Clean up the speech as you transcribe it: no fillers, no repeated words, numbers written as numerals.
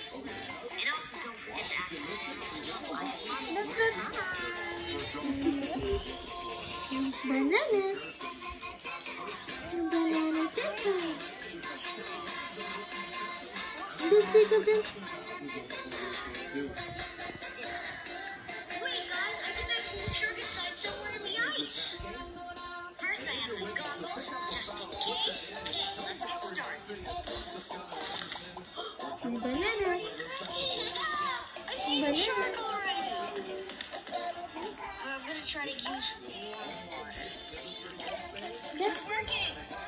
And also don't forget to ask Banana. Banana caca. Let's take a break. Wait, guys, I think I see the sugar side somewhere in the ice. First, I have my goggles, just in case. Okay, let's get started. Banana. I see the shark already. I'm gonna try to use one more. That's Working.